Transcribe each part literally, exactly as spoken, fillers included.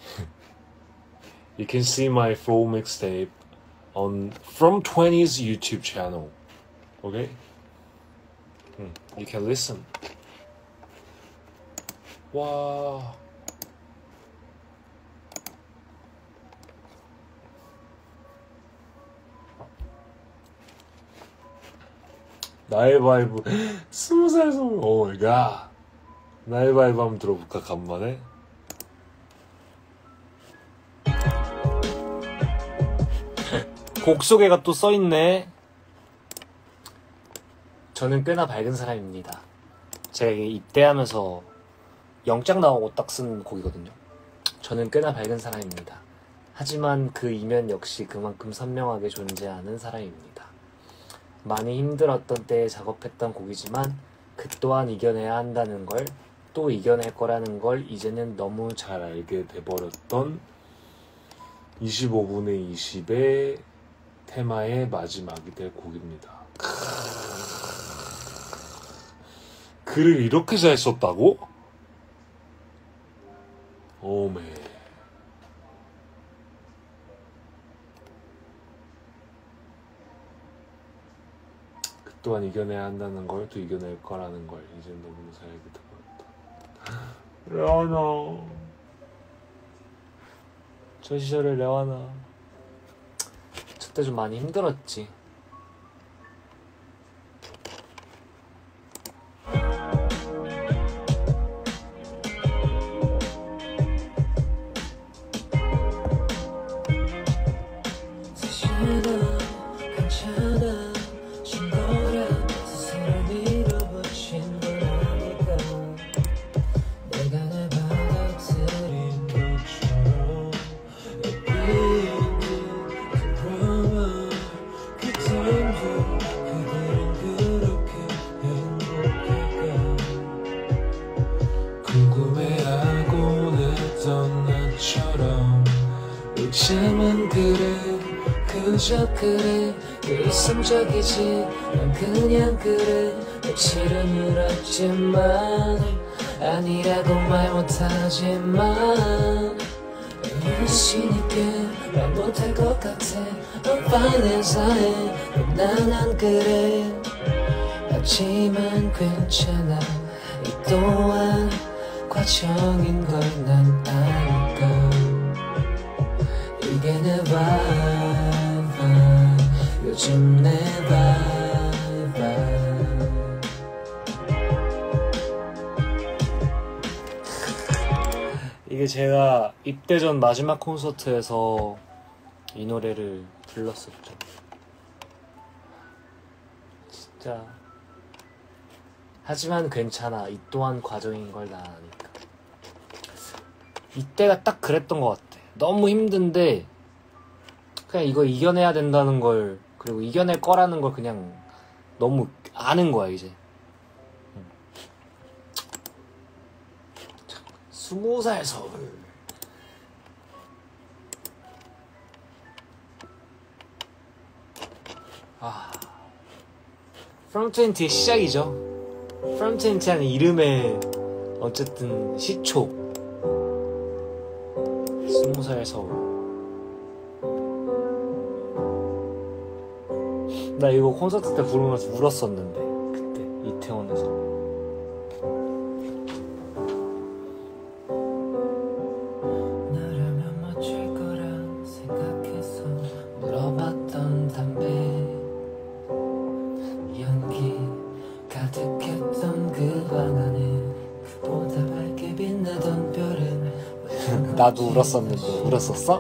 You can see my full mixtape on From twenties YouTube channel. Okay? You can listen. 와. 나의 바이브 스무 살 소울. 오 마이 갓. 나의 바이브 한번 들어볼까 간만에. 곡 소개가 또 써있네. 저는 꽤나 밝은 사람입니다. 제가 입대하면서 영장 나오고 딱 쓴 곡이거든요. 저는 꽤나 밝은 사람입니다. 하지만 그 이면 역시 그만큼 선명하게 존재하는 사람입니다. 많이 힘들었던 때에 작업했던 곡이지만 그 또한 이겨내야 한다는 걸, 또 이겨낼 거라는 걸 이제는 너무 잘 알게 돼버렸던 이십오 분의 이십의 테마의 마지막이 될 곡입니다. 글을 이렇게 잘 썼다고? 오메. 그 또한 이겨내야 한다는 걸, 또 이겨낼 거라는 걸 이제 너무 잘 알게 돼버렸다. 레오나. 저 시절에 레오나. 그때 좀 많이 힘들었지. 그래 일상적이지 난 그냥 그래 며칠은 울었지만 아니라고 말 못하지만 자신있게 말 못할 것 같아 I'm fine as I am 난 안 그래 하지만 괜찮아 이 또한 과정인 걸 난 아니까 이게 내 vibe 요즘 내 vibe 이게 제가 입대 전 마지막 콘서트에서 이 노래를 불렀었죠. 진짜. 하지만 괜찮아. 이 또한 과정인 걸 난 아니까. 이때가 딱 그랬던 것 같아. 너무 힘든데 그냥 이거 이겨내야 된다는 걸, 그리고 이겨낼 거라는 걸 그냥 너무 아는 거야 이제. 스무 살 서울. 아, From twenty의 시작이죠. From twenty라는 이름의 어쨌든 시초. 스무 살 서울. 나 이거 콘서트 때 부르면서 울었었는데 그때 이태원에서. 너라면 멋질 거라 생각해서 물어봤던 담배 연기 가득했던 그 방 안에 그보다 밝게 빛나던 별은 나도 울었었는데. 울었었어?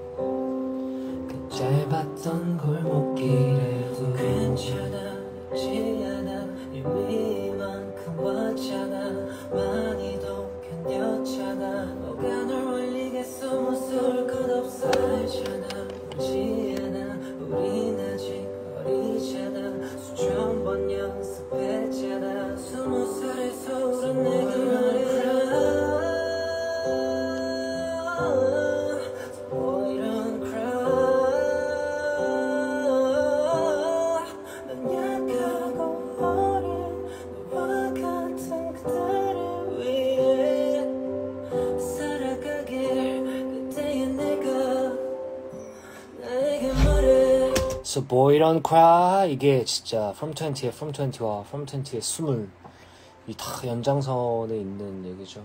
그 짧았던 골목길에도 괜찮았지 않아 이미만큼 왔잖아 많이 더 견뎠잖아 뭐가 널 올리겠어 무서울 것 없어 알잖아 울지 않아 우린 아직 어리잖아 수천 번 연습했잖아 스무 살에서 울은 내게 말해라 So boy don't cry 이게 진짜 From twenty의 From twenty와 From twenty의 스물 이 다 연장선에 있는 얘기죠.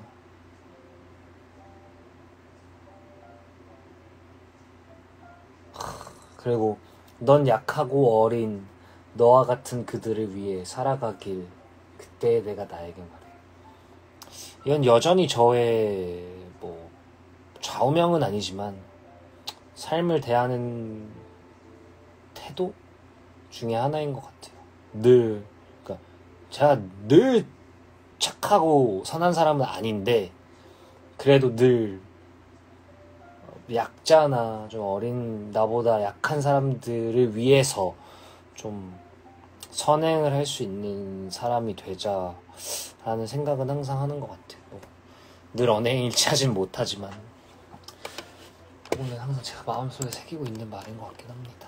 그리고 넌 약하고 어린 너와 같은 그들을 위해 살아가길 그때 내가 나에게 말해. 이건 여전히 저의 뭐 좌우명은 아니지만 삶을 대하는 태도 중에 하나인 것 같아요. 늘 그러니까 제가 늘 착하고 선한 사람은 아닌데 그래도 늘 약자나 좀 어린 나보다 약한 사람들을 위해서 좀 선행을 할 수 있는 사람이 되자라는 생각은 항상 하는 것 같아요. 뭐, 늘 언행일치하진 못하지만 그거는 항상 제가 마음속에 새기고 있는 말인 것 같긴 합니다.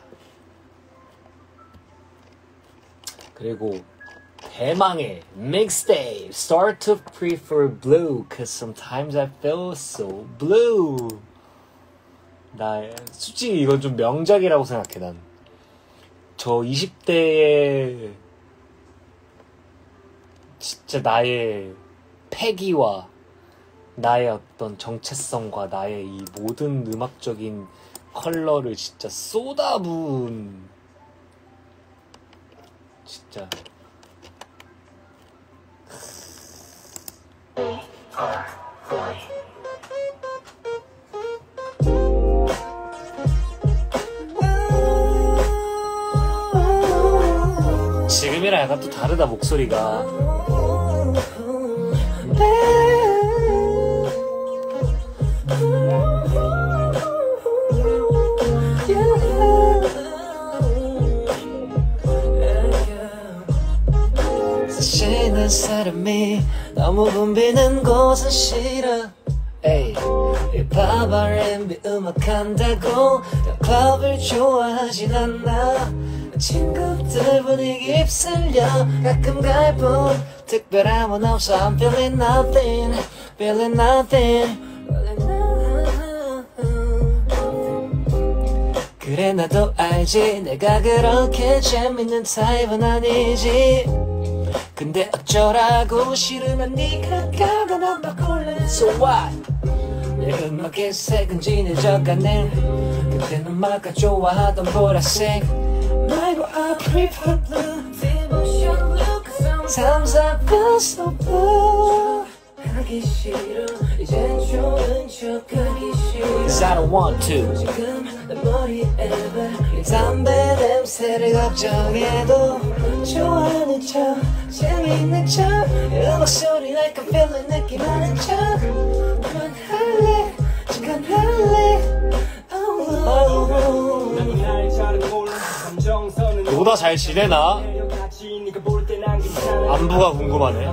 그리고 대망의 mixtape Start to prefer blue Cause sometimes I feel so blue. 나 솔직히 이건 좀 명작이라고 생각해. 난 저 이십 대의 진짜 나의 패기와 나의 어떤 정체성과 나의 이 모든 음악적인 컬러를 진짜 쏟아부은 진짜 지금이랑 약간 또 다르다 목소리가. 사실 난 사람이 너무 붐비는 곳은 싫어. 에이, 힙합 알앤비 음악 한다고 클럽을 좋아하진 않아. 친구들 분위기 휩쓸려 가끔 갈 뿐 특별함은 없어. I'm feeling nothing, feeling nothing. 그래 나도 알지 내가 그렇게 재밌는 타입은 아니지. 근데 어쩌라고 싫으면 네가 가가 난 바꿀래. So what? 내 음악의 색은 진해져가네. 그땐 음악가 좋아하던 보라색 말고 I prefer blue. Sometimes I feel so blue. 하기 싫어 이젠 좋은 척하기 싫어. Cause I don't want to. 지금 내 머리에 내 담배 냄새를 걱정해도 좋아하는 척 재미있는 척 음악 소리 like I'm feeling 느낌 아는 척 그만할래 그만할래. 너보다 잘 지내나? 안부가 궁금하네.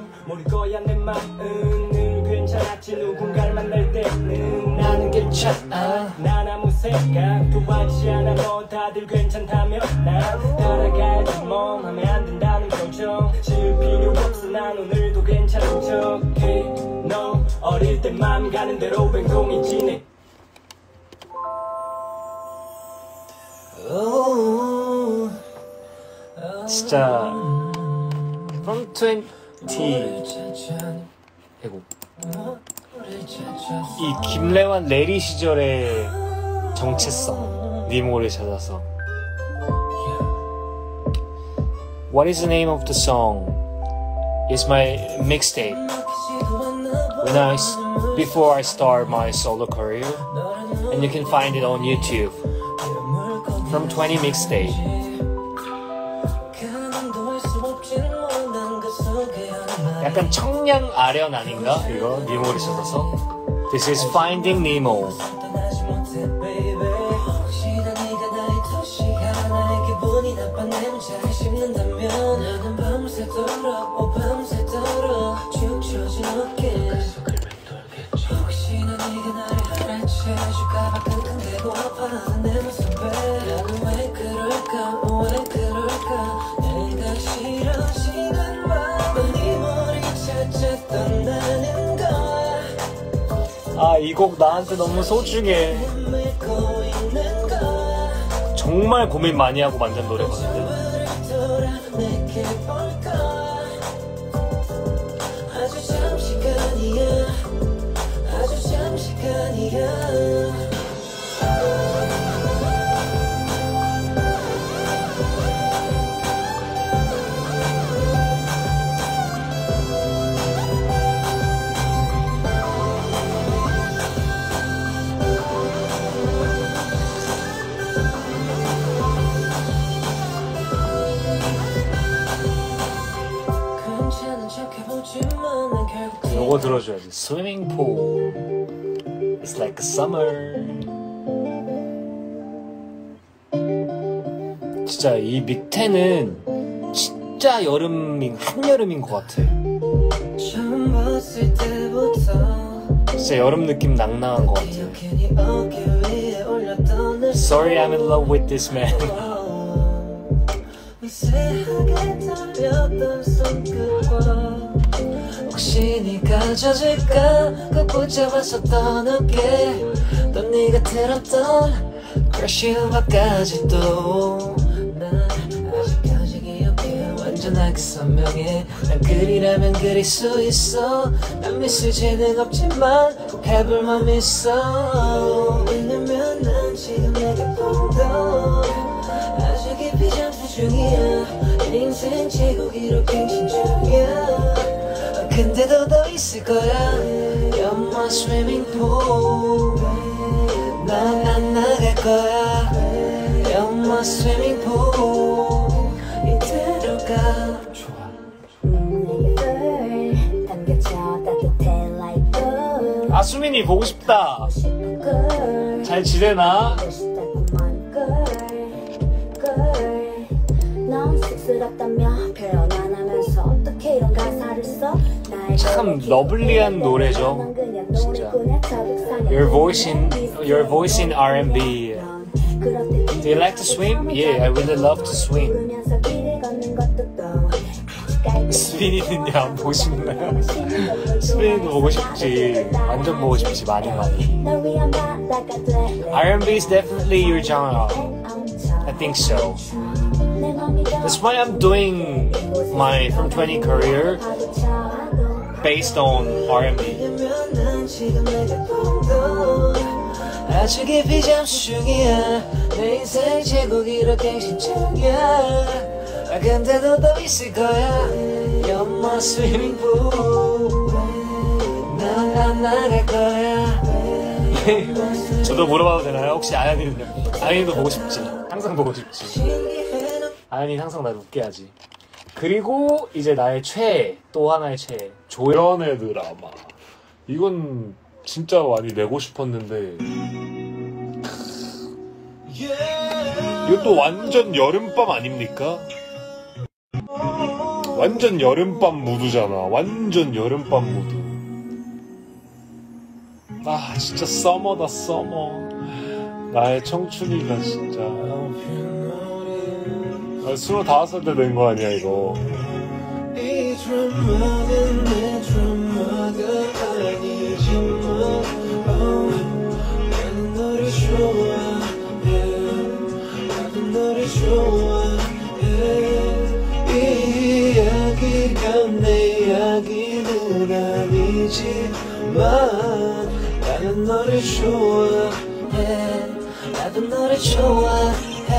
나는 괜찮아. 난 아무 생각도 하지 않아. 뭐 다들 괜찮다면 난 따라가야지. 뭐 하면 안 된다는 걱정 질 필요 없어. 난 오늘도 괜찮은 척해. 너 어릴 때 맘 가는 대로 뱅동이 지내. 진짜 From twenty 아이고 이 김래완 레리 시절의 정체성 니모를 찾아서. What is the name of the song? It's my mixtape. When I before I start my solo career, and you can find it on YouTube. From twenty mixtape. 약간 청량 아련 아닌가? 이거 니모를 찾아서. This is Finding Nemo. 아, 이 곡 나한테 너무 소중해. 정말 고민 많이 하고 만든 노래거든요. 아주 잠시간이야 아주 잠시간이야 요거 들어줘야지. Swimming pool. It's like summer. 진짜 이 밑에는 진짜 여름인 한여름인 것 같아. 진짜 여름 느낌 낭낭한 것 같아. Sorry, I'm in love with this man. 혹시 네가 젖을까 꼭 붙잡아서 떠날게 또 네가 들었던 crush 음악까지도 난 아직까지 기억해 완전하게 선명해 난 그리라면 그릴 수 있어 난 미술 재능 없지만 꼭 해볼 맘 있어 왜냐면 난 지금 내게 뽕도 아주 깊이 잠수 중이야 인생 제고기로 갱신 중이야 근데도 더 있을 거야 You're my swimming pool 난 안 나갈 거야 You're my swimming pool 이대로 가 좋아. 아 수민이 보고 싶다. 잘 지내나? 참 러블리한 노래죠. 진짜. Your voice in your voice in R and B. Do you like to swim? Yeah, I really love to swim. 수빈이는 안 보고 싶나요? 수빈이도 보고 싶지. 완전 보고 싶지. 많이 많이. R and B is definitely your genre. I think so. That's why I'm doing my From twenty career based on R and B. 아주 깊이 잠수 중이야 내 인생 제고기로 갱신 중이야 근데도 더 있을 거야 You're my swimming pool 난 안 나갈 거야 저도 물어봐도 되나요? 혹시 아연이는요? 아연이도 보고 싶지. 항상 보고 싶지. 아연이 항상 날 웃게 하지. 그리고 이제 나의 최애, 또 하나의 최애. 조연의 드라마. 이건 진짜 많이 내고 싶었는데 이것도 완전 여름밤 아닙니까? 완전 여름밤 무드잖아. 완전 여름밤 무드. 아 진짜 서머다 서머. 나의 청춘이가 진짜. 아, 스물다섯 살 때 된 거 아니야 이거. 이 드라마는 내 드라마가 아니지만 나는 너를 좋아해 나도 너를 좋아해 이 이야기가 내 이야기는 아니지만 나는 너를 좋아해 나도 너를 좋아해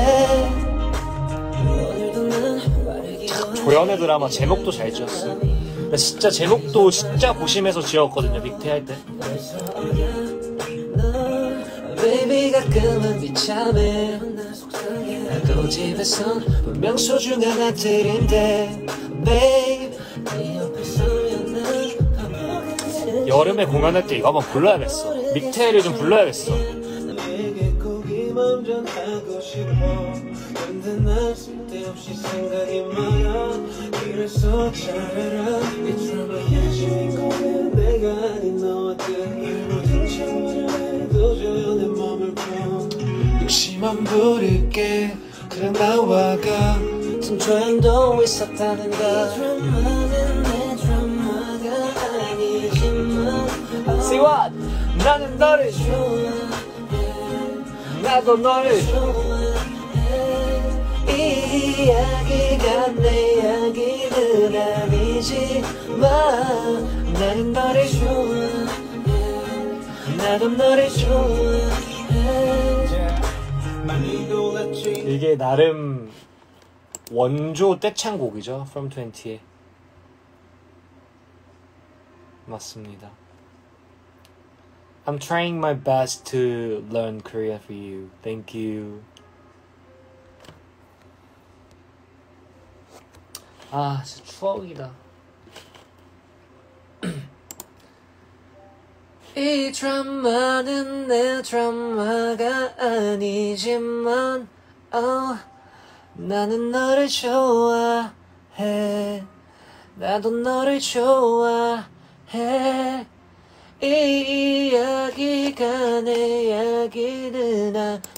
오늘도 난 조연의 드라마 제목도 잘 지었어. 나 진짜 제목도 진짜 고심해서 지었거든요. 빅테 할 때. Baby 가끔은 비참해 나도 집에선 분명 소중한 아들인데 Babe 네 옆에 서면 난 여름에 공연할 때 이거 한번 불러야겠어. 빅테를 좀 불러야겠어. 내게 꼭 이 맘 전하고 싶어 근데 난 쓸데없이 생각이 많아 그래서 잘해라 이 드라마의 주인공은 내가 아닌 너와 뜬 모든 차원에도 조연의 몸을 펴 욕심만 부릴게 그래 나와 같은 조연도 있었다는가 이 드라마는 내 드라마가 아니지만 Say what? 나는 너를 좋아해 나도 너를 이야기가 내 이야기는 아니지만 나는 너를 좋아해 나도 너를 좋아해 많이 놀랐지 이게 나름 원조 떼창곡이죠. From twenty의 맞습니다. I'm trying my best to learn Korean for you. Thank you. 아, 진짜 추억이다. 이 드라마는 내 드라마가 아니지만 oh, 나는 너를 좋아해 나도 너를 좋아해 이 이야기가 내 이야기는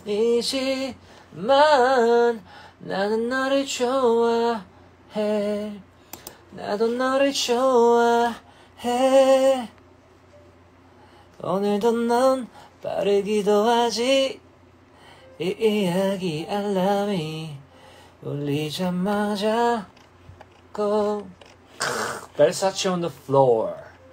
아니지만 나는 너를 좋아해 나도 너를 좋아해 오늘도 넌 빠르기도 하지 이 이야기 알람이 울리자마자 go Versace on the floor.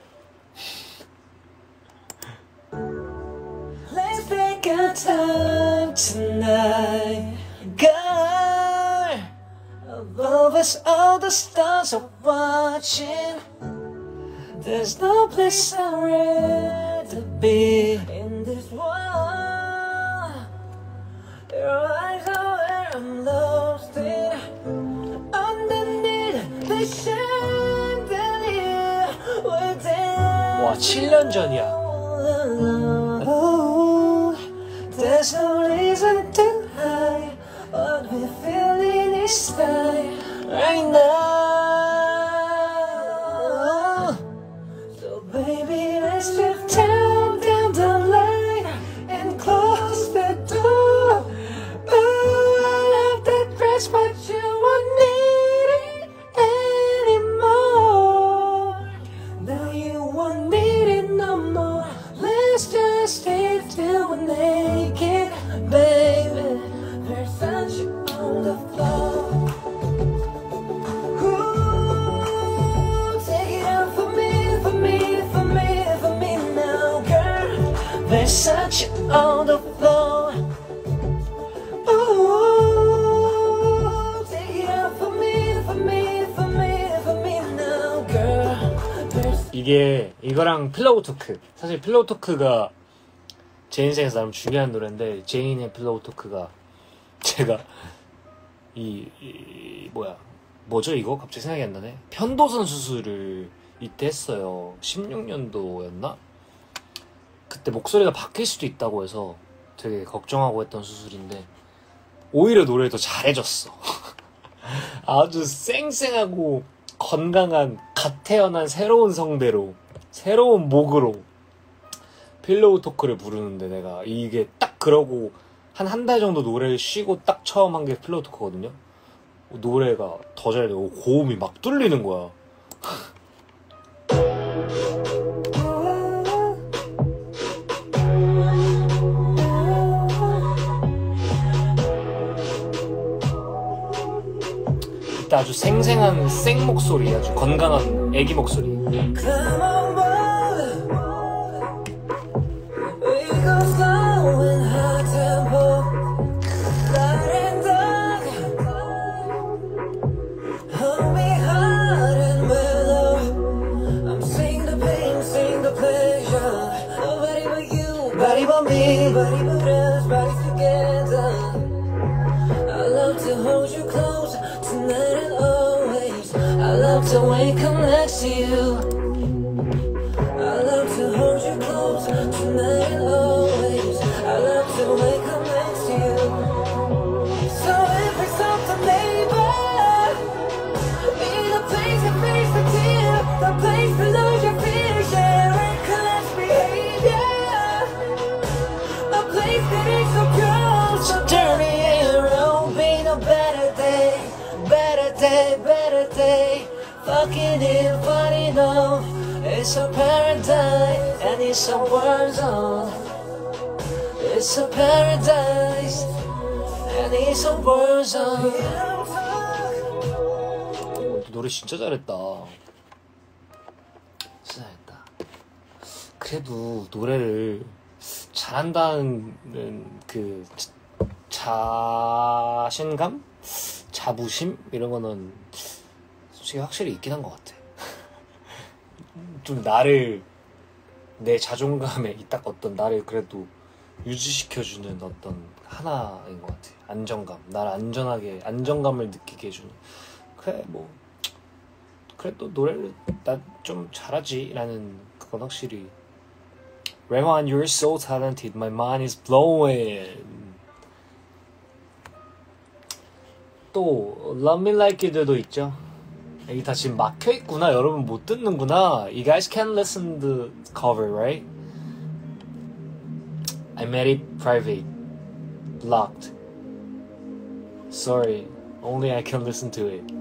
Let's take our time tonight, girl. Above us, all the stars are watching. There's no place I'd rather be in this world. Your eyes are where I'm lost in. Underneath the chandelier, we're dancing. 와, 칠 년 전이야. Oh, there's no reason to hide what we're feeling inside right now. So baby, let's just turn down the light and close the door. Oh, I love that dress, but you won't need it anymore. Now you won't need it no more. Let's just stay till we're naked, baby. Versace on the floor. Ooh, take it out for me, for me, for me, for me now, girl. Versace on the floor. Ooh, take it out for me, for me, for me, for me now, girl. 이게 이거랑 필로우 토크. 사실 필로우 토크가 제 인생에서 나름 중요한 노래인데 제인의 필로우 토크가 제가 이, 이 뭐야 뭐죠 이거 갑자기 생각이 안 나네. 편도선 수술을 이때 했어요. 십육 년도였나? 그때 목소리가 바뀔 수도 있다고 해서 되게 걱정하고 했던 수술인데 오히려 노래를 더 잘해줬어. 아주 쌩쌩하고 건강한 갓 태어난 새로운 성대로 새로운 목으로 필로우 토크를 부르는데 내가 이게 딱 그러고 한 한 달 정도 노래를 쉬고 딱 처음 한 게 필로우 토크거든요. 노래가 더 잘 되고 고음이 막 뚫리는 거야. 이때 아주 생생한 생 목소리, 아주 건강한 애기 목소리. Body but me, body but us, body together. I love to hold you close tonight and always. I love to wake up next to you. I love to hold you close tonight and always. I love to wake up next to you. So if it's something, neighbor, be the place to face the tear, the place to lose your fear, share reckless behavior. So close, so dirty arrow, be no better day, better day, better day. Fucking it, funny enough, it's a paradise and it's a war zone. It's a paradise and it's a war zone. 노래 진짜 잘했다. 진짜 잘했다. 그래도 노래를 잘한다는 그 자신감? 자부심? 이런 거는 솔직히 확실히 있긴 한 것 같아. 좀 나를, 내 자존감에 딱 어떤 나를 그래도 유지시켜주는 어떤 하나인 것 같아. 안정감. 나를 안전하게, 안정감을 느끼게 해주는. 그래, 뭐, 그래, 또 노래를 나 좀 잘하지. 라는 그건 확실히. Raywan, you're so talented. My mind is blowing. 또 Love Me Like You도도 있죠. 여기 다 지금 막혀있구나. 여러분 못 듣는구나. You guys can listen the cover, right? I made it private. Blocked. Sorry. Only I can listen to it.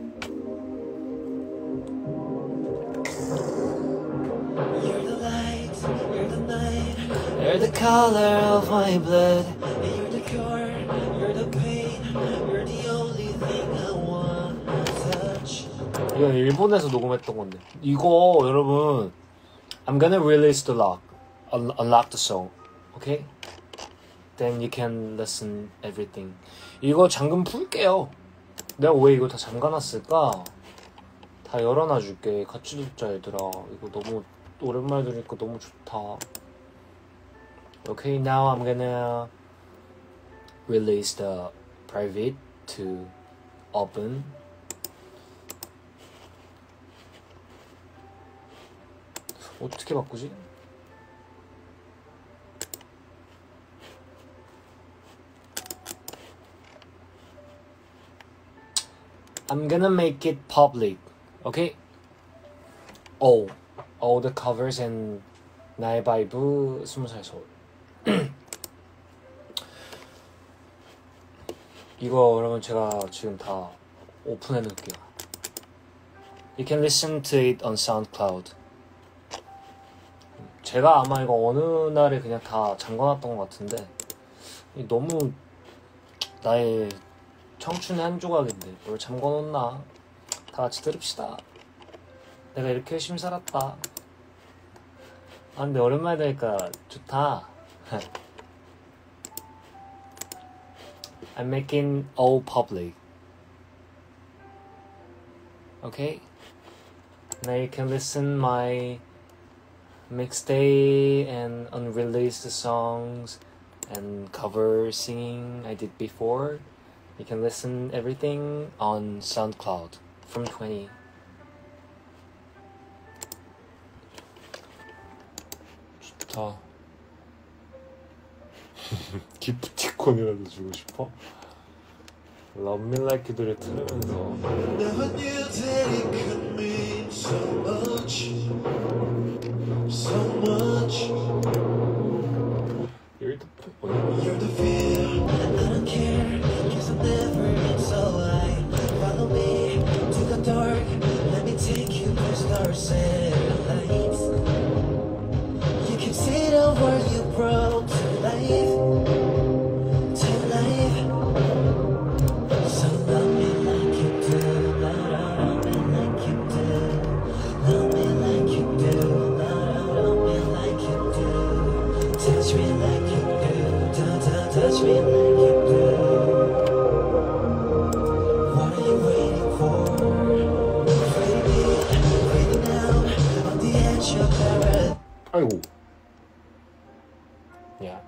You're the light, you're the night, You're the color of my blood. you're the core, you're the pain, you're the only thing I want to touch. 이건 일본에서 녹음했던 건데. 이거 여러분, I'm gonna release the lock, un- unlock the song, okay? Then you can listen everything. 이거 잠금 풀게요. 내가 왜 이거 다 잠가놨을까? 다 열어놔줄게. 같이 듣자 얘들아. 이거 너무 오랜만에 들으니까 너무 좋다. Okay, now I'm gonna release the private to open. 어떻게 바꾸지? I'm gonna make it public, okay? All, all the covers and 나의 바이브 스무 살 서울. 이거 여러분 제가 지금 다 오픈해 놓을게요. You can listen to it on SoundCloud. 제가 아마 이거 어느 날에 그냥 다 잠궈놨던 것 같은데 너무 나의 청춘의 한 조각인데 뭘 잠궈놓나. 다 같이 들읍시다. 내가 이렇게 열심히 살았다. 아 근데 오랜만에 들으니까 좋다. I'm making all public. Okay? Now you can listen my mixtape and unreleased songs and cover singing I did before. You can listen everything on SoundCloud from twenty. 좋다. 기프티콘이라도 주고 싶어? Love Me Like You 노래 들으면서 Never knew that it could mean so much, so much. 일드폰 You're the fear, I don't care, cause I've never been so high. Follow me to the dark, let me take you to stars and lights. You can see the world you brought to life, to life. So love me like you do, love me like you do. Love me like you do, love me like you do. Touch me like you do, touch, touch, touch me like you do. What are you waiting for? Fading, fading out on the edge of paradise. 아이고 Yeah.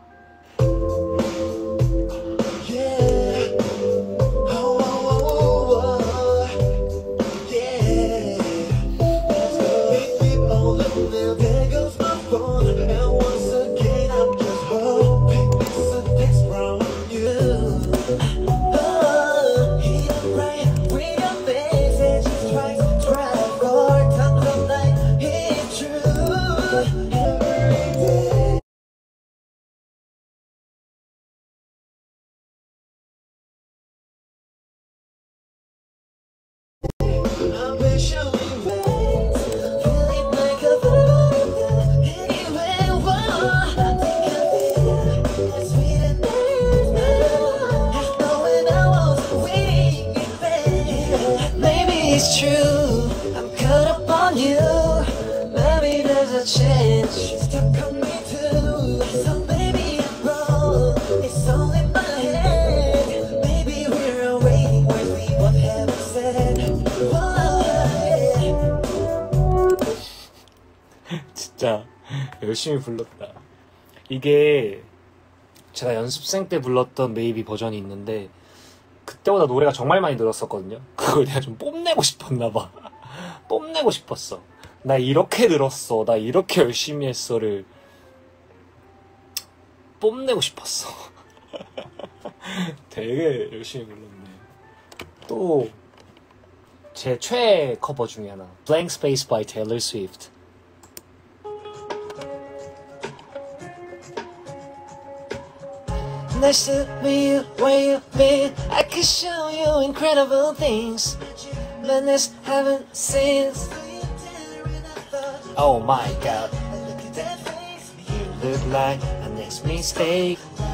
Yeah. Oh, oh, oh, oh. Yeah. Let's go. Keep on looking there. There goes my phone. And once again, I'm just hoping it's a text from you. Oh, hit it right with your face. It just tries to drive hard times all night. It's true. Every day. I'm patiently waiting, feeling like a fool. Anyway, whoa, I think I feel as sweet as now. As knowing I was waiting in vain. Maybe it's true. 열심히 불렀다. 이게 제가 연습생 때 불렀던 메이비 버전이 있는데 그때보다 노래가 정말 많이 늘었었거든요. 그걸 내가 좀 뽐내고 싶었나봐. 뽐내고 싶었어. 나 이렇게 늘었어. 나 이렇게 열심히 했어를 뽐내고 싶었어. 되게 열심히 불렀네. 또 제 최애 커버 중에 하나, Blank Space by Taylor Swift. Nice to meet you, where you been? I could show you incredible things, but this haven't since. Oh my God, you look like a next mistake.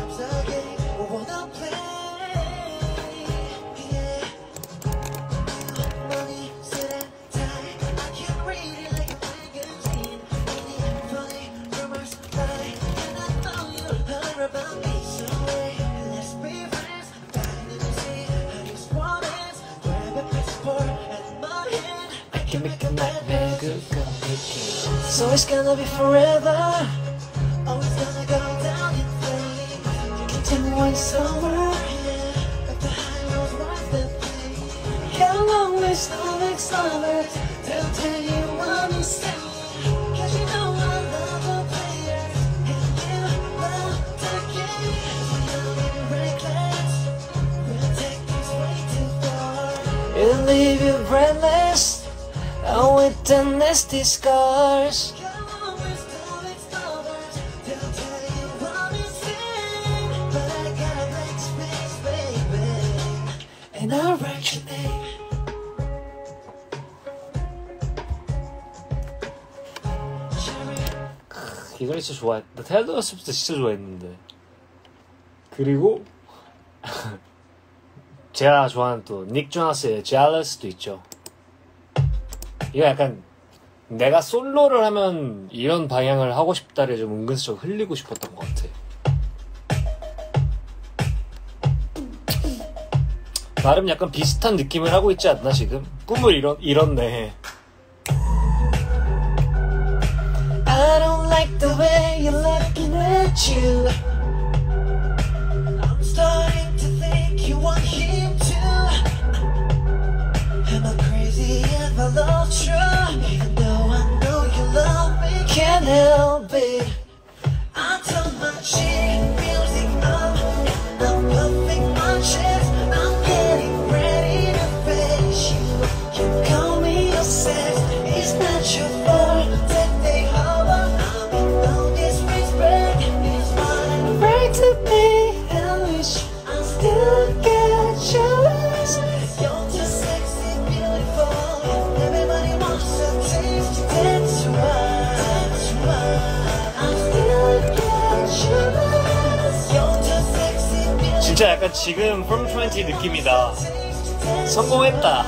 Can make a nightmare good go again. So it's gonna be forever. Always gonna go down in flames. You can tell me when it's over. But the high road's worth the pain. How long is the next over? They'll tell you what I'm saying. Cause you know I love the players. And you love the game. We're not reckless. We'll take this way too far. It'll leave you breathless. Oh, with the nasty scars. And I'll write your name. 이 노래 진짜 좋아했다. 테일러 스위프트 진짜 좋아했는데. 그리고 제가 좋아하는 또 닉 조나스의 Jealous도 있죠. 이거 약간 내가 솔로를 하면 이런 방향을 하고 싶다를 좀 은근슬쩍 흘리고 싶었던 것 같아. 나름 약간 비슷한 느낌을 하고 있지 않나 지금? 꿈을 이뤘, 이뤘네. I don't like the way you're looking at you. I'm starting to think you want him too. Am I crazy if I love you? Even though I know you love me, can't help it. I told my chick music up, and I'm puffing my chest. I'm getting ready to face you. You call me obsessed. It's not your fault that they hover. I mean no disrespect. It's mine right to be hellish. I still get jealous. You're too sexy, beautiful. Everybody wants to taste you. That's why, that's why I still get jealous. You're too sexy, beautiful. 진짜 약간 지금 From twenty 느낌이다. 성공했다.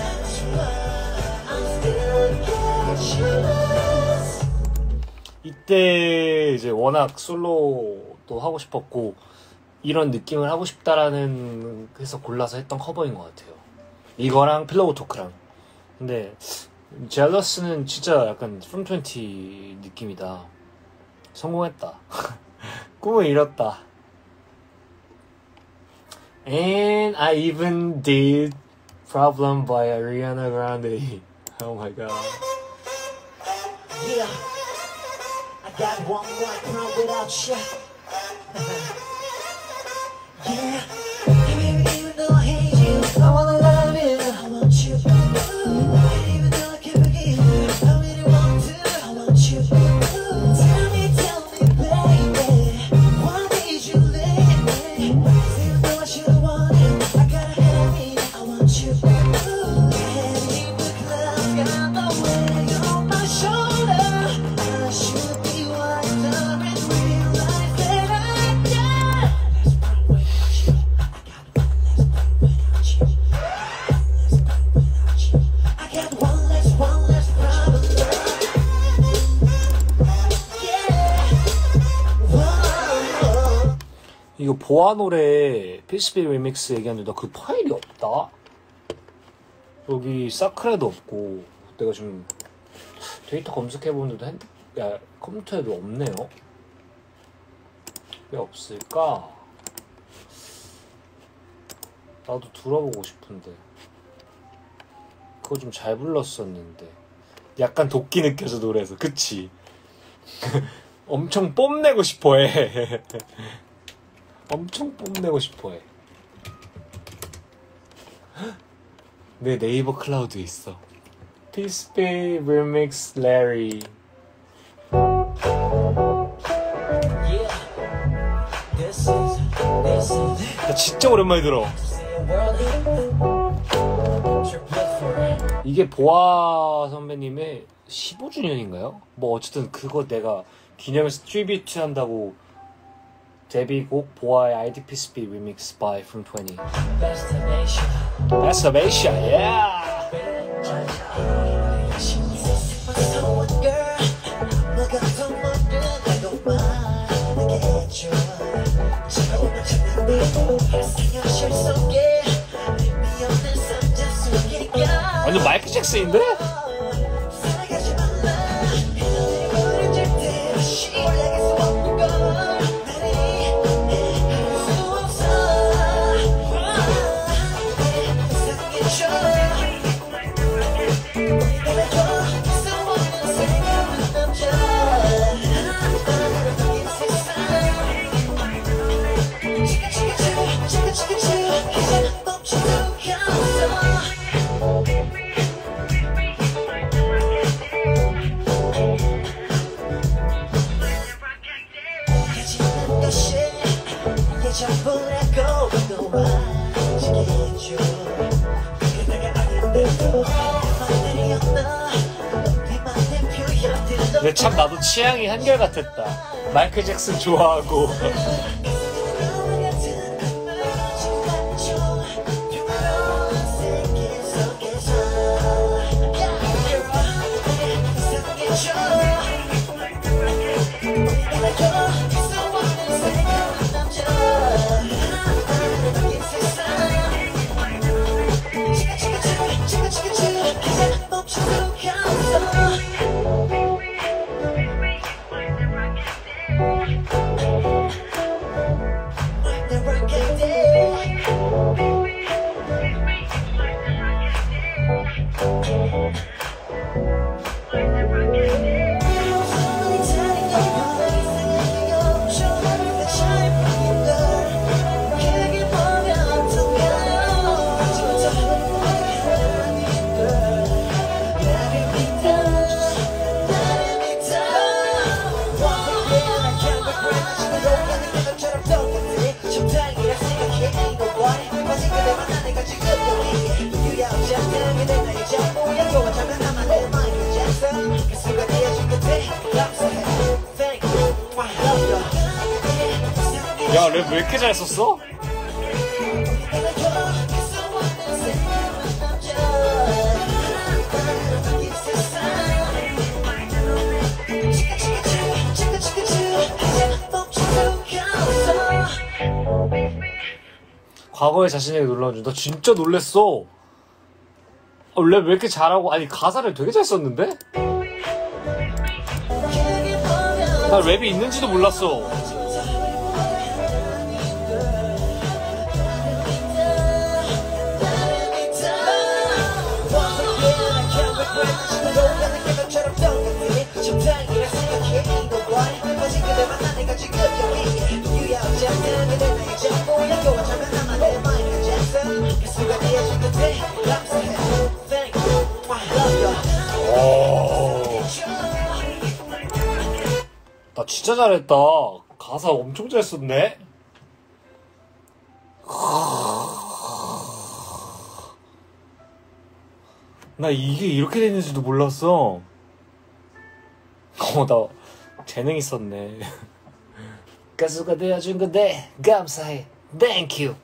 이때 이제 워낙 솔로도 하고 싶었고 이런 느낌을 하고 싶다라는 해서 골라서 했던 커버인 것 같아요. 이거랑 필로우 토크랑. 근데 젤러스는 진짜 약간 From twenty 느낌이다. 성공했다. 꿈을 이뤘다. And I even did Problem by Ariana Grande. Oh my god. Yeah, I got one more crown without you. Yeah, hey baby, even though I hate you, I wanna love you. I want you. Ooh, even though I can't forgive you, I really want to. I want you. Ooh, tell me, tell me, baby, why did you leave me? 'Cause even though I should've wanted, I gotta have it. I want you. Ooh, heading the clouds, got the weight on my shoulder. I should be wiser and realize that I got less problem without you. I got one less, one less problem without you. I got one less, one less problem. Yeah. Whoa. 이거 보아 노래 피스비 리믹스 얘기하는데 나 그 파일이 없다? 여기 사크레도 없고 내가 지금 데이터 검색해보는데도 핸, 야, 컴퓨터에도 없네요. 왜 없을까? 나도 들어보고 싶은데. 그거 좀 잘 불렀었는데. 약간 도끼 느껴져, 노래에서. 그치? 엄청 뽐내고 싶어해. 엄청 뽐내고 싶어해. 내 네이버 클라우드에 있어. Peace Be Remix Larry. Yeah, this is, this is 나 진짜 오랜만에 들어. 이게 보아 선배님의 십오 주년인가요? 뭐 어쨌든 그거 내가 기념해서 트리뷰트 한다고 데뷔곡 보아의 I D Peace Be Remix by From 이십. Best of Asia. Best of Asia, yeah! 완전 마이클 잭슨인데? 근데 참 나도 취향이 한결같았다. 마이클 잭슨 좋아하고 야, 랩 왜 이렇게 잘 썼어? 과거의 자신에게 놀라운 줄. 나 진짜 놀랬어. 아, 랩 왜 이렇게 잘하고, 아니 가사를 되게 잘 썼는데? 나 랩이 있는지도 몰랐어. 나 진짜 잘했다. 가사 엄청 잘 썼네. 나 이게 이렇게 되는지도 몰랐어. 어, 나 재능 있었네. 가수가 되어준 건데 감사해. 땡큐.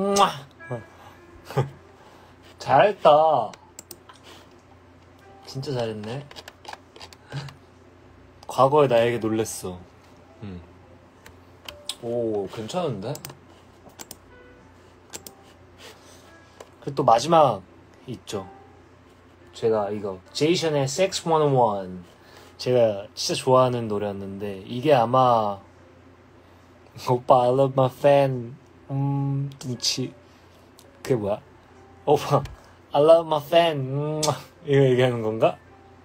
잘했다. 진짜 잘했네. 과거의 나에게 놀랬어. 음. 오, 괜찮은데? 그리고 또 마지막 있죠. 제가 이거 제이션의 Sex 백일 제가 진짜 좋아하는 노래였는데 이게 아마 오빠 I love my fan 음 눈치 그게 뭐야? 오빠 I love my fan 음, 이거 얘기하는 건가?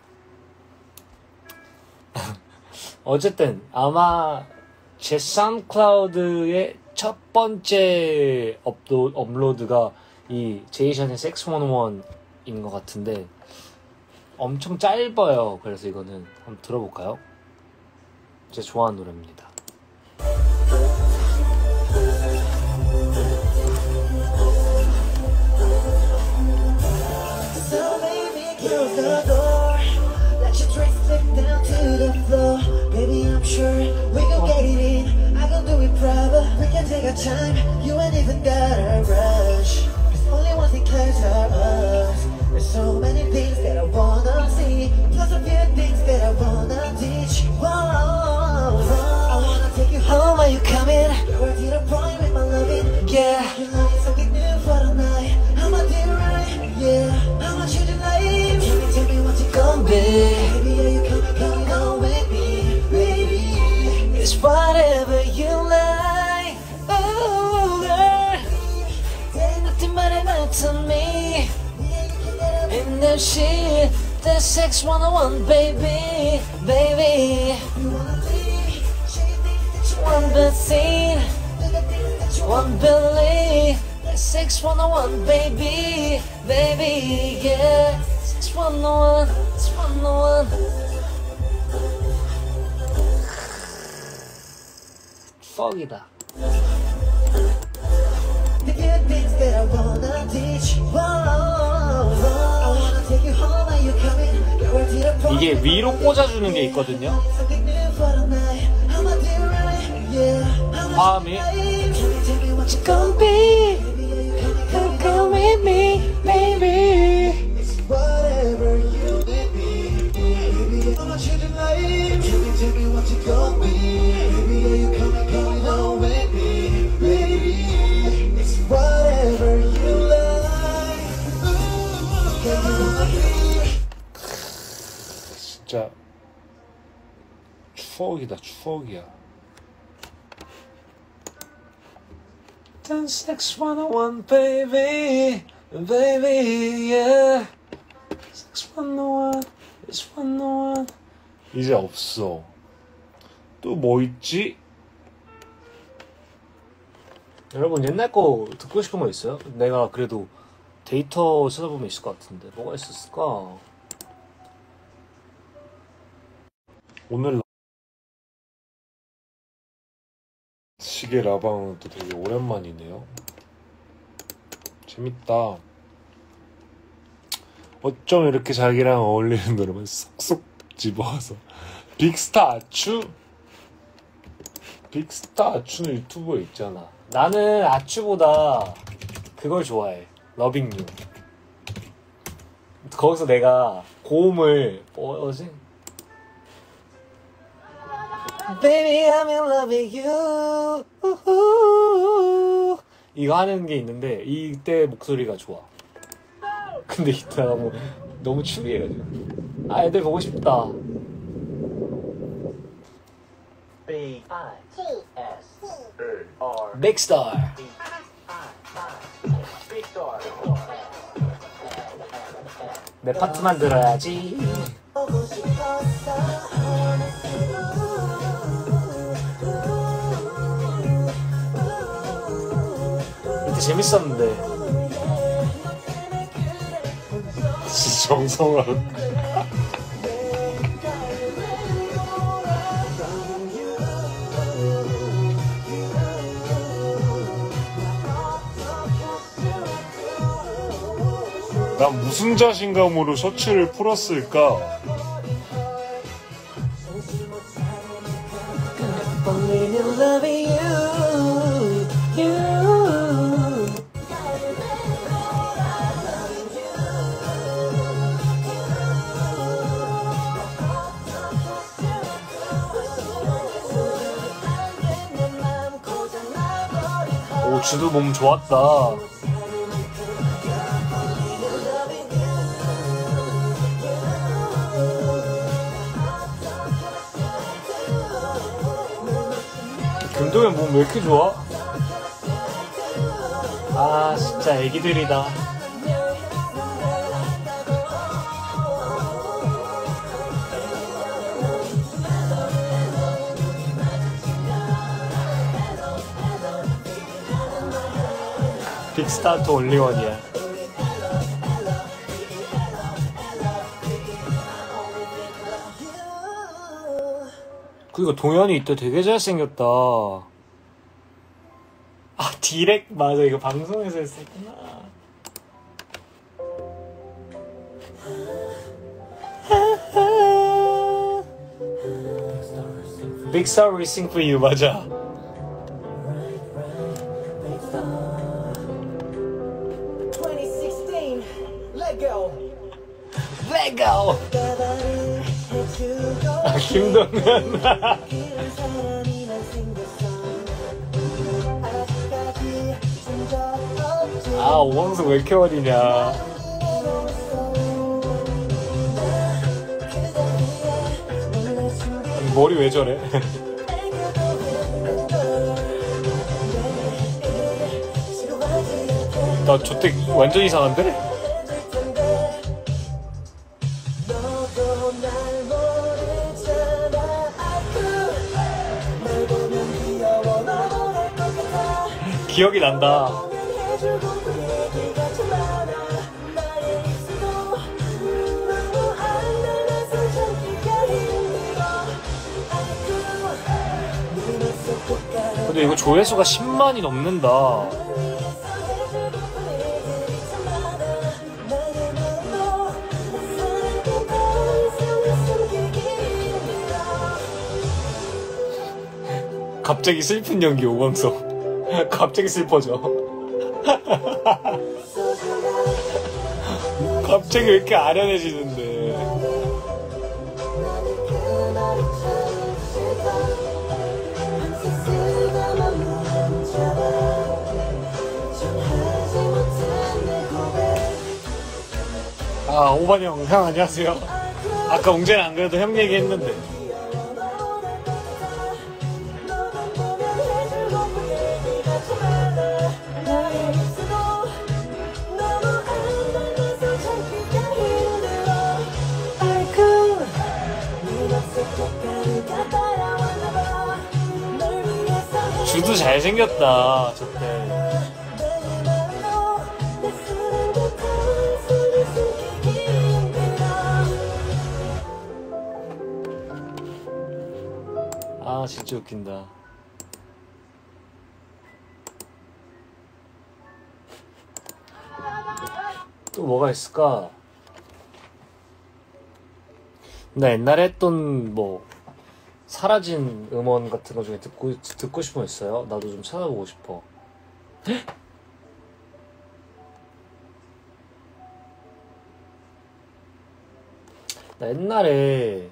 어쨌든 아마 제 사운드클라우드의 첫 번째 업로, 업로드가 이 제이션의 섹스 백일인 것 같은데 엄청 짧아요. 그래서 이거는 한번 들어볼까요? 제가 좋아하는 노래입니다. So baby, close the door. Let your dress slip down to the floor. Baby, I'm sure we gon' get it in. I gon' do it proper. We can take our time. You ain't even gotta rush. There's only one thing clear to us. There's so many things that I wanna see. Plus a few things that I wanna teach. Whoa, I wanna take you home. Are you coming? We're to the point with my loving. Yeah, you know it's something new for the night. I'ma do it right. Yeah, I'ma change your life. Tell me, tell me what you gon' be. Baby, are you coming, coming on with me? Baby, it's whatever you like. Oh, girl, there's nothing but enough to me. And that shit, that sex one oh one, baby, baby. One bad scene, one believe. That sex one oh one, baby, baby, yeah. Sex one oh one, it's one oh one. 퍽이다. The good things that I wanna teach. Whoa, I wanna take you home. Are you coming? Girl, to the point. 이게 위로 꽂아주는 게 있거든요. Something new for the night. I'ma do it right. Yeah, I'ma 마음이 tell me, tell me what you gon' be. Come, come with me, baby. It's whatever you need me, baby. I'ma change your life. Tell me, tell me what you gon' be. Baby, are you coming, coming home with me, baby? It's whatever you like. Ooh, can you wanna be? 진짜 추억이다 추억이야. Sex one oh one, baby, baby, yeah. Sex one oh one, it's one oh one. 이제 없어. 또 뭐 있지? 여러분 옛날 거 듣고 싶은 거 있어요? 내가 그래도 데이터 찾아보면 있을 것 같은데 뭐가 있었을까? 오늘 시계 라방은 또 되게 오랜만이네요. 재밌다. 어쩜 이렇게 자기랑 어울리는 노래만 쏙쏙 집어와서. 빅스타 아추? 빅스타 아추는 유튜브에 있잖아. 나는 아추보다 그걸 좋아해. 러빙 유. 거기서 내가 고음을 뭐지? Baby, I'm in love with you. 이거 하는 게 있는데 이때 목소리가 좋아. 근데 이따 너무 너무 추리해가지고. 아, 애들 보고 싶다. B I T S R Big Star. Big Star. 내 파트만 들어야지. 보고 싶었어. 이때 재밌었는데. 진짜 정성하고. 난 무슨 자신감으로 셔츠를 풀었을까? Falling in love with you, you. 오, 주도 몸 좋았다. 정도면 몸 왜 이렇게 좋아? 아 진짜 애기들이다. 빅스타트 올리원이야. 그니까 동현이 이때 되게 잘생겼다. 아 디렉 맞아, 이거 방송에서 했었구나. Big Star We Sing For You 맞아. twenty sixteen, let go. Let go. 아 김동현. 아 오광석 왜 이렇게 어리냐. 머리 왜 저래? 나 저때 완전 이상한데? 기억이 난다. 근데 이거 조회수가 십만이 넘는다. 갑자기 슬픈 연기 오광석. 갑자기 슬퍼져. 갑자기 왜 이렇게 아련해지는데. 아 오반 형, 형 안녕하세요. 아까 웅재는 안 그래도 형 얘기했는데. 주도 잘생겼다 저때. 아 진짜 웃긴다. 또 뭐가 있을까? 나 옛날에 했던 뭐 사라진 음원 같은 거 중에 듣고 듣고 싶은 거 있어요? 나도 좀 찾아보고 싶어. 나 옛날에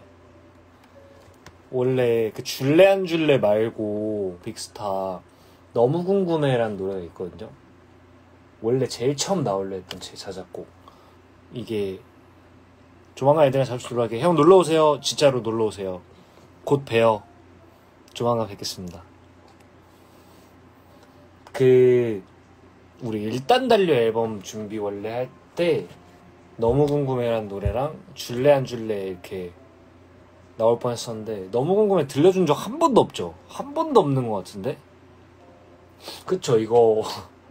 원래 그 줄래 안 줄래 말고 빅스타 너무 궁금해라는 노래가 있거든요. 원래 제일 처음 나올래 했던 제 자작곡. 이게 조만간 애들이랑 자주 놀러갈게. 형 놀러오세요. 진짜로 놀러오세요. 곧 봬요. 조만간 뵙겠습니다. 그 우리 일단 달려 앨범 준비 원래 할 때 너무 궁금해라는 노래랑 줄래 안 줄래 이렇게 나올 뻔했었는데 너무 궁금해 들려준 적 한 번도 없죠? 한 번도 없는 것 같은데? 그쵸 이거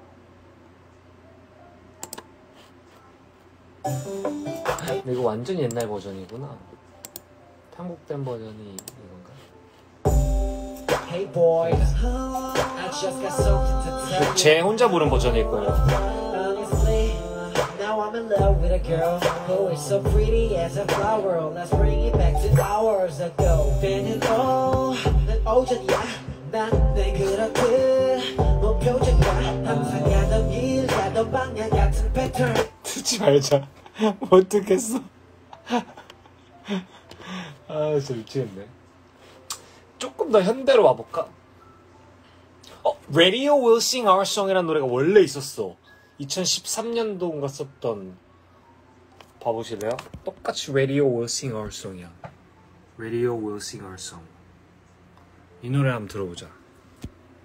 근데 이거 완전 옛날 버전이구나. 편곡된 버전이 이건가? Hey boys, I just got something to tell you. 제 혼자 부른 버전일 거예요. Honestly, now I'm in love with a girl who is so pretty as a flower. Let's bring it back to hours ago. Been all 난 오전이야. 난 내 그렇듯 목표자가 항상 하던 일 하던 방향 같은 패턴. 듣지 말자. 못 듣겠어. 아 진짜 미치겠네. 조금 더 현대로 와볼까? 어, Radio Will Sing Our Song이라는 노래가 원래 있었어. 이천십삼 년도인가 썼던. 봐보실래요? 똑같이 Radio Will Sing Our Song이야. Radio Will Sing Our Song. 이 노래 한번 들어보자.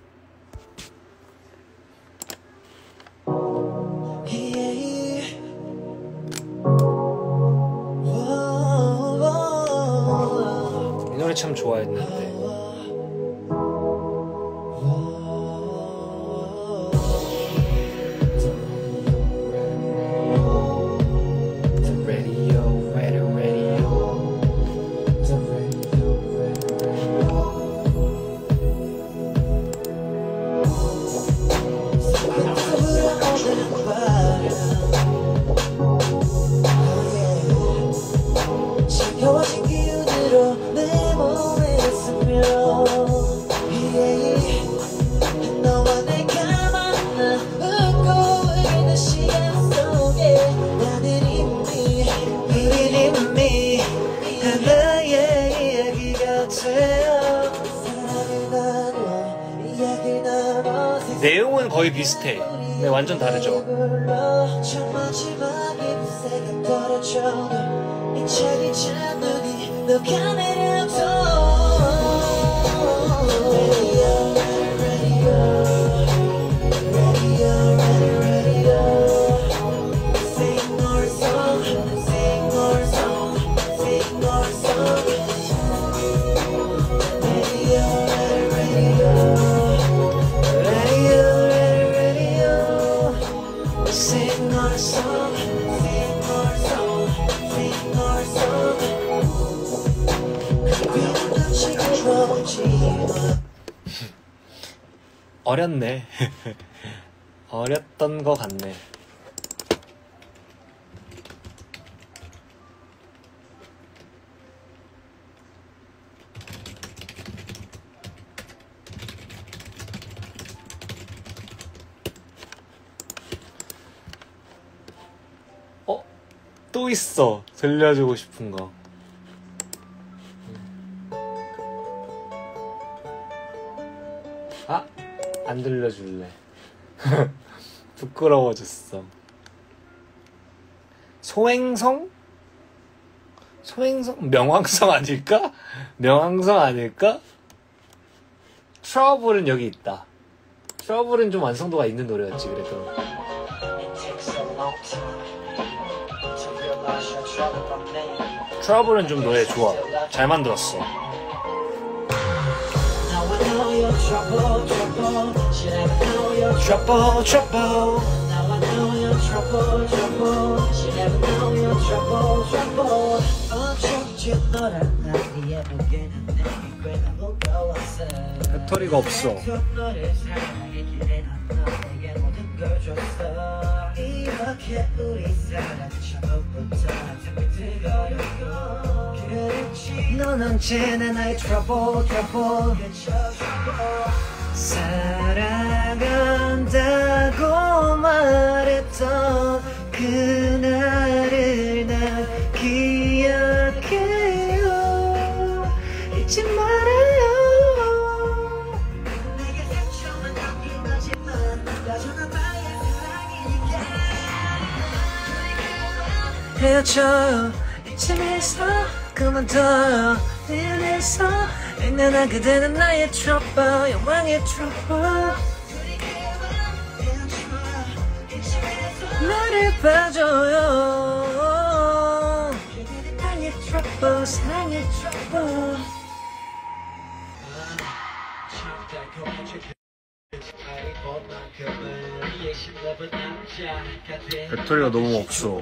노래 참 좋아했는데. 차가워진 기운으로 내 몸에 스며 yeah. 너와 내가 만나 웃고 있는 시간 속에 나는 이미 우린 이미 하나의 이야기가 되어 사랑을 나눠 이야기를 나눠 내용은 거의 비슷해. 근데 완전 다르죠. 저 마지막에 새가 떨어져 차기 찬 눈이 너가 내려도 Radio, radio, radio, radio, radio. Sing more song, sing more song, sing more song. Radio, radio, radio, radio, sing more song, sing more song. 어렸네. 어렸던 거 같네. 어? 또 있어. 들려주고 싶은 거. 아? 안 들려줄래. 부끄러워졌어. 소행성? 소행성? 명왕성 아닐까? 명왕성 아닐까? 트러블은 여기 있다. 트러블은 좀 완성도가 있는 노래였지 그래도. 트러블은 좀 노래 좋아. 잘 만들었어. Trouble, trouble, she never know you're trouble, trouble. Now I know you're trouble, trouble. She never know you're trouble, trouble. 어쩌지 너랑 난 예쁘게는 내게 꽤나 무거웠어. 배터리가 없어. 너를 사랑했기에 난 너에게 모든 걸 줬어. 이렇게 우리 사랑 처음부터 잠이 들어요. 그렇지 넌 언제나 나의 trouble, trouble. 사랑한다고 말했던 그날을 난 기억해요. 잊지 말아요. 내게 상처만 남긴 거지만 여전한 나의 사랑이니까 헤어져요. 이쯤에서 그만둬요. 미안해서 난 그대는 나의 trouble, 영광의 trouble. 나를 봐줘요. 그대는 나의 trouble, 사랑의 trouble. 배터리가 너무 없어.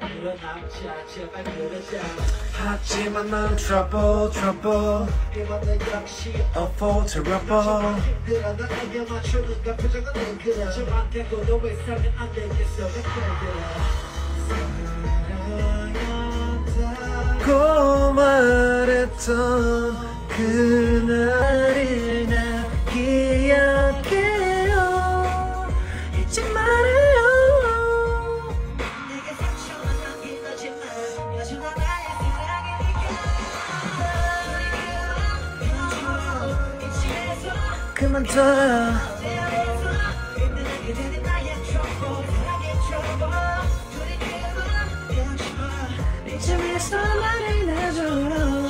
하지만 난 trouble, trouble. unfavorable. 고 말했던 그날을 나 기억해요. 잊지 말아요. 내게 상처만 남긴 거지만 여전한 나의 사랑이니까 그만둬요. 이쯤에서 말을 해줘요.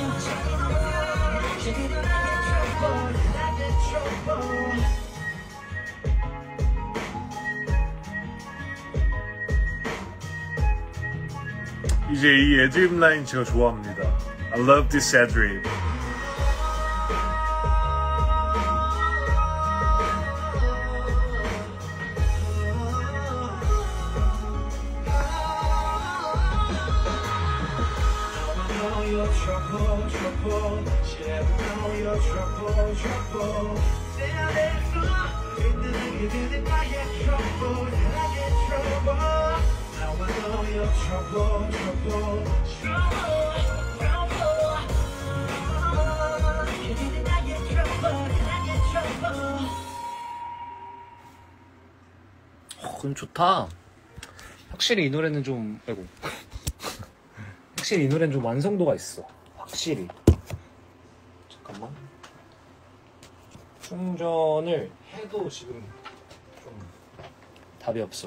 이제 이 애드립 라인 제가 좋아합니다. I love this 애드립. trouble, trouble. She never know you're trouble, trouble. 내 안에서 있는 그들이 나의 trouble, 나의 trouble. Now I know you're trouble, trouble, trouble, trouble. 그들이 나의 trouble, 나의 trouble. 어, 그럼 좋다. 확실히 이 노래는 좀, 아이고. 확실히 이 노래는 좀 완성도가 있어. 확실히. 잠깐만. 충전을 해도 지금 좀 답이 없어.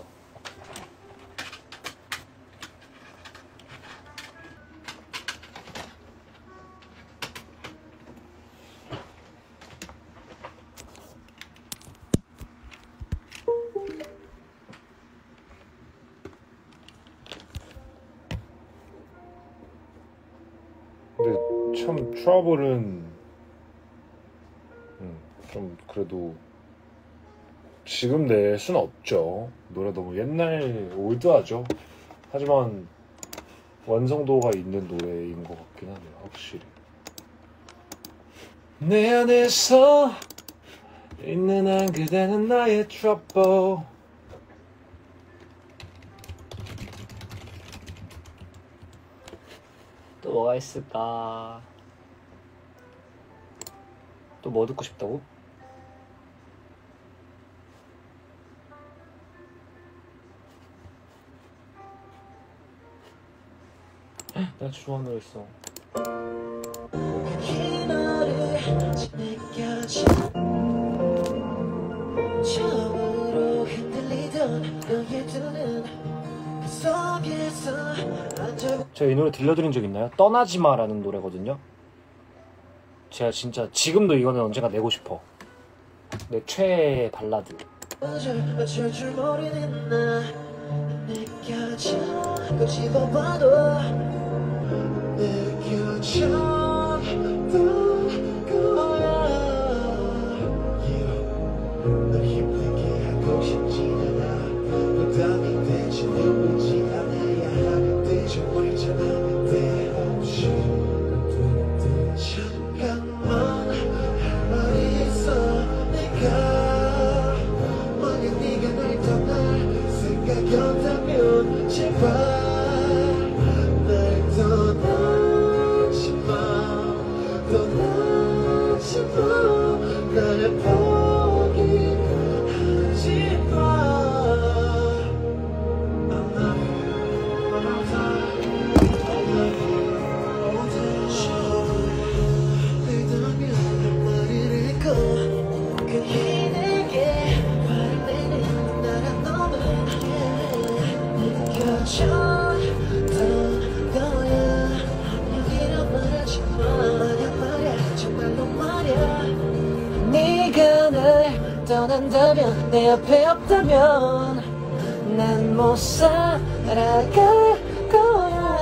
근데 참 트러블은 음, 좀 그래도 지금 낼 수는 없죠. 노래 너무 옛날 올드하죠. 하지만 완성도가 있는 노래인 것 같긴 하네요. 확실히 내 안에서 있는 한 그대는 나의 트러블. 또 뭐가 있을까? 또 뭐 듣고 싶다고? 나 좋아하는 노래 있어. 이 너를 느껴져 처음으로 흔들리던 너의 두 눈 그 속에서 앉아. 제가 이 노래 들려드린 적 있나요? 떠나지마라는 노래거든요. 제가 진짜 지금도 이거는 언젠가 내고 싶어. 내 최애 발라드. 어쩔 줄 모르는 나 느껴져 꼬집어봐도 느껴져 또 거야. 널 힘들게 하고 싶지 않아. 부담이 되지 누르지 않아야 하는데 정말 잘하는데 없이 잠깐만 할 말이 있어. 내가 만약 네가 날 떠날 생각이었다면 제발 날 떠나지 마. 떠나지 마. 나를 포기하지 마. I love you one more time. I love you all the show. 늘 떠나면 할 말을 잃고 그게 내게 화를 내는 나란 너는 느껴져 던 거야. 여기로 말하지 마. 말야 말야 정말로 말야. 네가 날 떠난다면 내 옆에 없다면 난 못 살아갈 거야.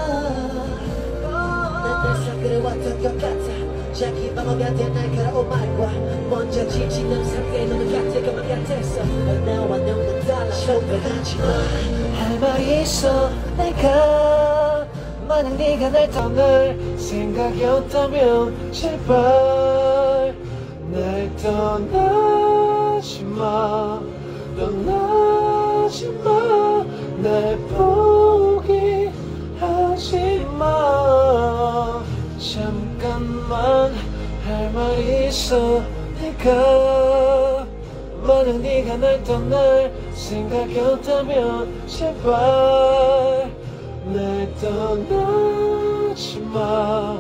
난 늘 그래왔던 것 같아. 자기 마음한테 날카로운 말과 먼저 지치는 상태의 눈을 같아 그만 같았어. But now I know 난 달라. 소홀하지 마. 할 말이 있어. 내가 만약 네가 날 떠날 생각이었다면 제발 날 떠나지 마. 떠나지 마. 날 포기하지 마. 잠깐만 할 말이 있어. 내가 만약 네가 날 떠날 생각이었다면 제발 날 떠나지 마.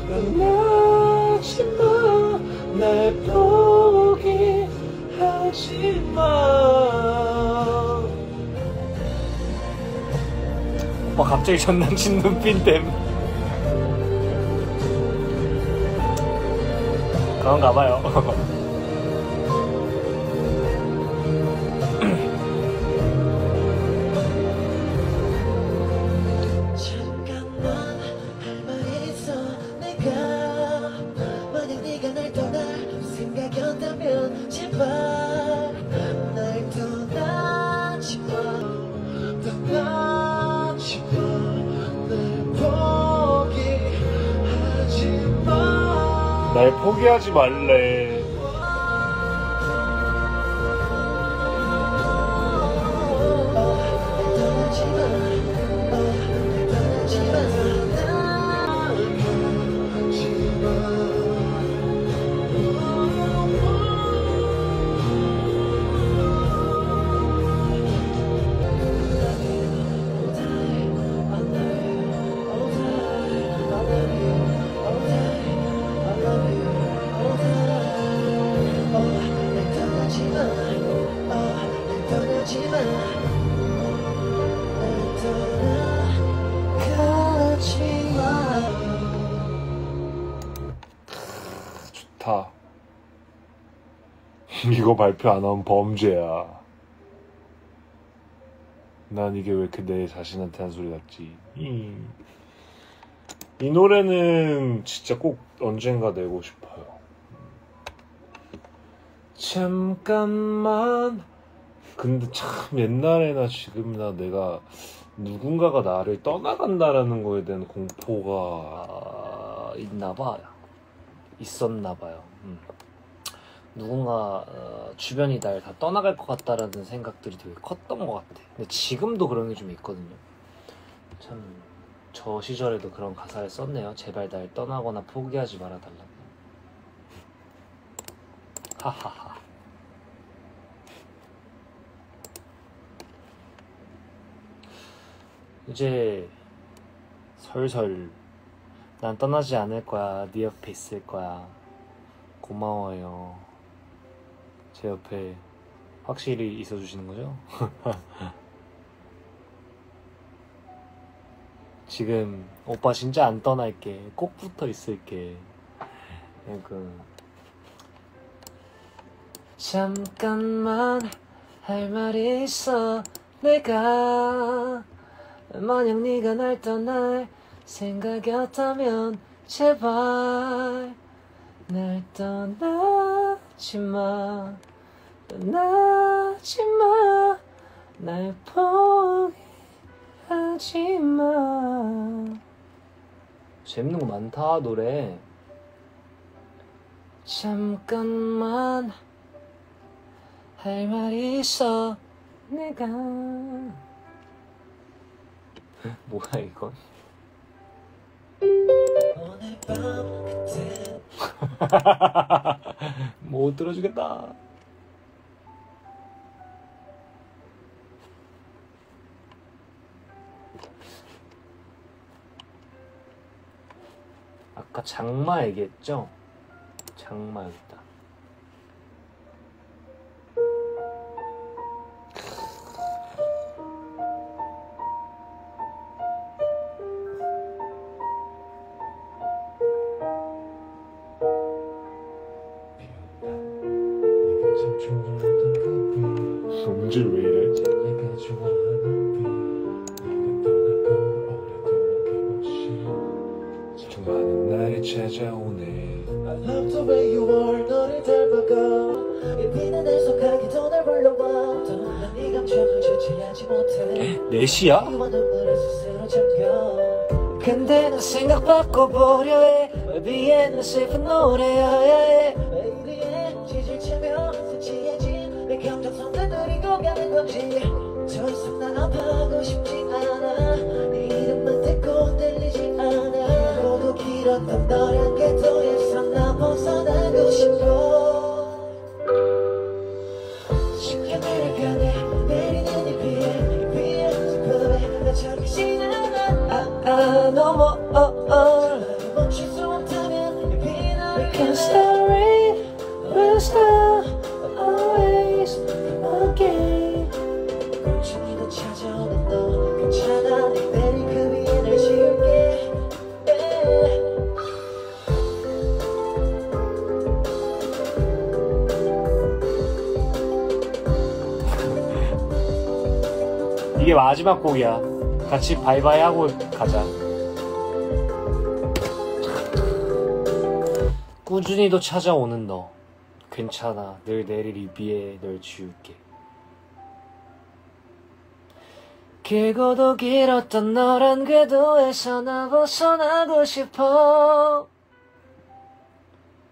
떠나지 마. 날 포기하지 마. 오빠 갑자기 전남친 눈빛댐. 그런가 봐요. 잠깐만 할 말이 있어. 내가 만약 네가 날 떠날 생각이었다면 제발 날 떠나지 마. 떠나지 마. 날 포기하지 날 포기하지 말래. 좋다. 이거 발표 안 하면 범죄야. 난 이게 왜 이렇게 내 자신한테 한 소리 같지? 음. 이 노래는 진짜 꼭 언젠가 내고 싶어요. 잠깐만. 근데 참 옛날에나 지금이나 내가 누군가가 나를 떠나간다라는 거에 대한 공포가 있나봐. 있었나봐요. 음. 누군가 어, 주변이 날 다 떠나갈 것 같다라는 생각들이 되게 컸던 것 같아. 근데 지금도 그런 게 좀 있거든요. 참 저 시절에도 그런 가사를 썼네요. 제발 날 떠나거나 포기하지 말아달라고. 하하하. 이제 설설 난 떠나지 않을 거야. 네 옆에 있을 거야. 고마워요. 제 옆에 확실히 있어주시는 거죠? 지금 오빠 진짜 안 떠날게. 꼭 붙어 있을게. 그 잠깐만 할 말이 있어. 내가 만약 네가 날 떠날 생각이었다면 제발 날 떠나지 마. 떠나지 마. 날 포기하지 마. 재밌는 거 많다 노래. 잠깐만 할 말이 있어. 내가 뭐야 이건? 오늘 밤 그때 못 들어주겠다. 아까 장마 얘기했죠? 장마 여기다. 음질 왜 이래? 많은 날이 찾아오네. I love the way you are 너를 닮아가 이 비는 날 속하기도 날 불러와 또난 네 감정을 주체하지 못해 네 시야? 이와 눈물에 스스로 잠겨 근데 난 생각 바꿔보려 해. 웹이에 난 슬픈 노래여야 해. 매일에 지질치며 스치해진 내 감정선들 느리고 가는 건지 더 이상 난 아파하고 싶지 않아 네 이름만 듣고 들리지 않아 모두 길었던 너란 궤도에서 나 벗어나고 싶어 쉽게 내려가네 내리는 이 비에 이 비에 슬픔에 나 잠시 않아 아 너무 어, 어. 멈출 수 없다면 이 비는 We can start rain, we'll start always again. 곤충이도 찾아오는 너 괜찮아 내일 그 위에 날 지울게 이게 마지막 곡이야. 같이 바이바이 하고 가자. 꾸준히도 찾아오는 너 괜찮아. 늘 내릴 이 비에 널 지울게. 길고도 길었던 너란 궤도에서 나 벗어나고 싶어.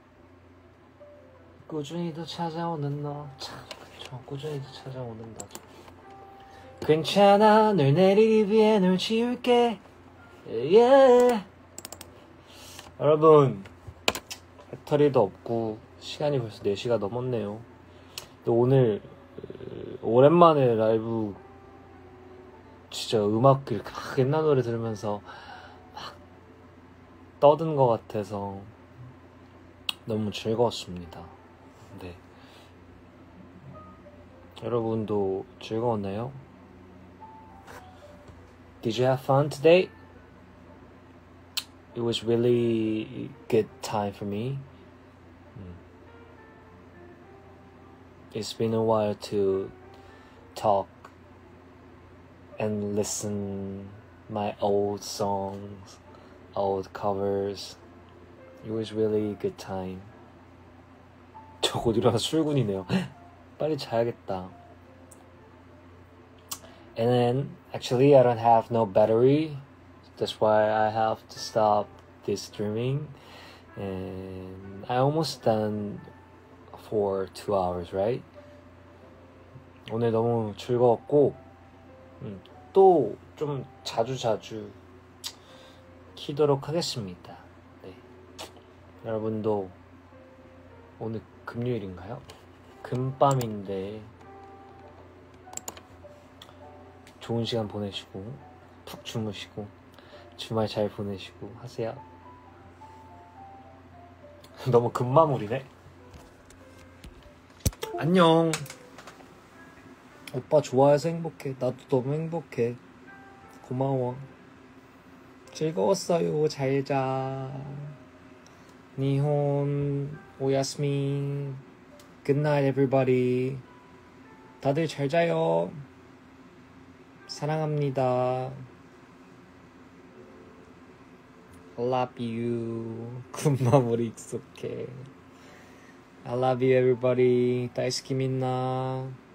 꾸준히 또 찾아오는 너. 참 그쵸. 꾸준히 또 찾아오는 너. 괜찮아 널 내리기 위해 널 지울게. yeah. 여러분 배터리도 없고 시간이 벌써 네 시가 넘었네요. 또 오늘 오랜만에 라이브 진짜 음악 이렇게 막 옛날 노래 들으면서 막 떠든 것 같아서 너무 즐거웠습니다. 네. 여러분도 즐거웠나요? Did you have fun today? It was really good time for me. It's been a while to talk and listen my old songs, old covers. It was really a good time. 저 곧 일어나서 출근이네요. 빨리 자야겠다. And then actually I don't have no battery. That's why I have to stop this streaming. And I almost done for two hours, right? 오늘 너무 즐거웠고 음, 또 좀 자주 자주 키도록 하겠습니다. 네. 여러분도 오늘 금요일인가요? 금밤인데 좋은 시간 보내시고 푹 주무시고 주말 잘 보내시고 하세요. 너무 금마무리네. 안녕. 오빠 좋아해서 행복해. 나도 너무 행복해. 고마워. 즐거웠어요. 잘 자. 니혼 오야스미. Good night everybody. 다들 잘 자요. 사랑합니다. I love you. 금마무리 익숙해. I love you everybody. 다이스키 민나.